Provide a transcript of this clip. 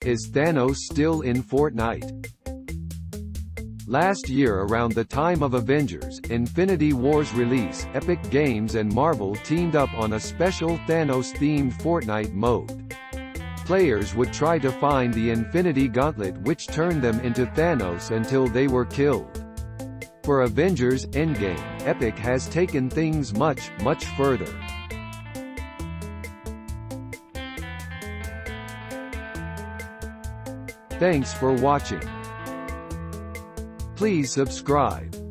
Is Thanos still in Fortnite? Last year around the time of Avengers, Infinity War's release, Epic Games and Marvel teamed up on a special Thanos-themed Fortnite mode. Players would try to find the Infinity Gauntlet which turned them into Thanos until they were killed. For Avengers Endgame, Epic has taken things much further. Thanks for watching. Please subscribe.